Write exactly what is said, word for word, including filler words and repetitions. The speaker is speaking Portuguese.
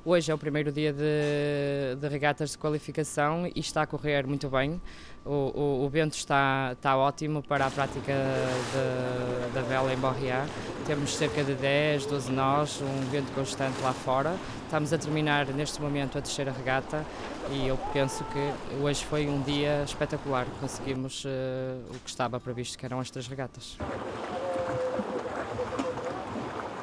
Hoje é o primeiro dia de, de regatas de qualificação e está a correr muito bem. O, o, o vento está, está ótimo para a prática de, da vela em Borriá. Temos cerca de dez, doze nós, um vento constante lá fora. Estamos a terminar neste momento a terceira regata e eu penso que hoje foi um dia espetacular. Conseguimos uh, o que estava previsto, que eram as três regatas.